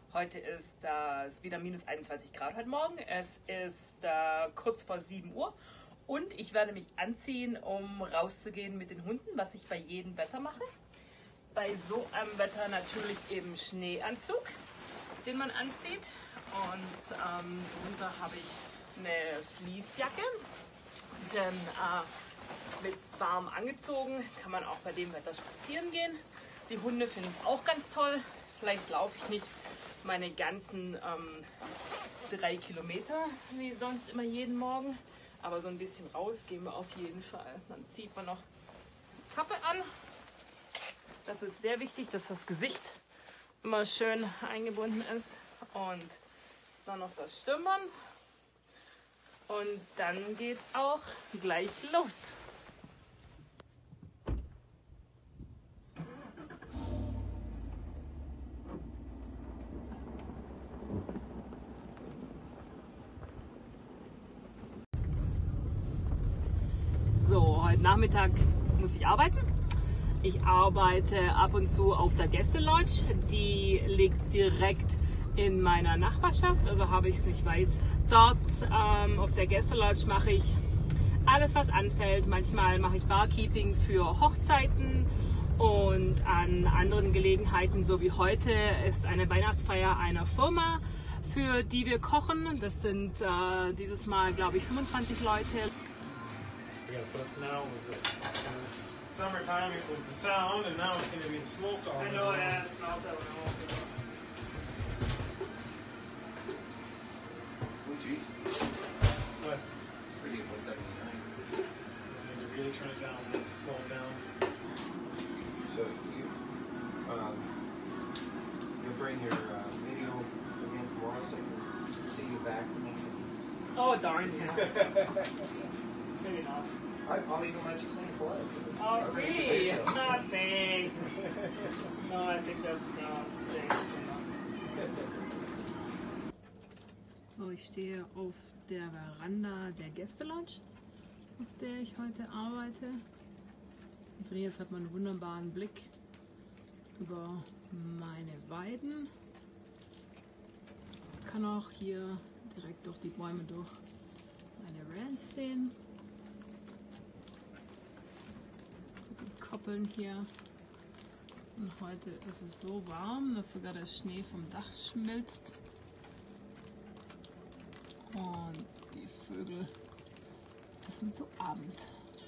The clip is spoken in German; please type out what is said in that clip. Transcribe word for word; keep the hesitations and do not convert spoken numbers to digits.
Heute ist äh, es wieder minus einundzwanzig Grad heute Morgen. Es ist äh, kurz vor sieben Uhr und ich werde mich anziehen, um rauszugehen mit den Hunden, was ich bei jedem Wetter mache. Bei so einem Wetter natürlich eben Schneeanzug, den man anzieht. Und ähm, darunter habe ich eine Fleecejacke, denn äh, mit warm angezogen kann man auch bei dem Wetter spazieren gehen. Die Hunde finden es auch ganz toll. Vielleicht laufe ich nicht meine ganzen ähm, drei Kilometer wie sonst immer jeden Morgen, aber so ein bisschen raus gehen wir auf jeden Fall. Dann zieht man noch die Kappe an. Das ist sehr wichtig, dass das Gesicht immer schön eingebunden ist. Und dann noch das Stirnband. Und dann geht's auch gleich los. So, heute Nachmittag muss ich arbeiten. Ich arbeite ab und zu auf der Gäste-Lodge. Die liegt direkt in meiner Nachbarschaft, also habe ich es nicht weit. Dort ähm, auf der Gäste-Lodge mache ich alles, was anfällt. Manchmal mache ich Barkeeping für Hochzeiten und an anderen Gelegenheiten, so wie heute, ist eine Weihnachtsfeier einer Firma, für die wir kochen. Das sind äh, dieses Mal, glaube ich, fünfundzwanzig Leute. Yeah, but now it was uh, kind of summertime. It was the sound, and now it's going to be the smoke. All I know, yeah, it's not that one. Oh, geez. But Pretty at one seventy-nine. you need to really turn it down, man, to slow it down. So you, um, you'll bring your uh, video again tomorrow, so I can see you back to me. Oh, darn, yeah. Maybe not. I, I'll even let you clean blood. Oh, really? Ah, thanks. No, I think that's uh, today. So, ich stehe auf der Veranda der Gäste-Lodge, auf der ich heute arbeite. Von hier hat man einen wunderbaren Blick über meine Weiden. Ich kann auch hier direkt durch die Bäume durch meine Ranch sehen. Die Koppeln hier. Und heute ist es so warm, dass sogar der Schnee vom Dach schmilzt. Und die Vögel essen zu Abend.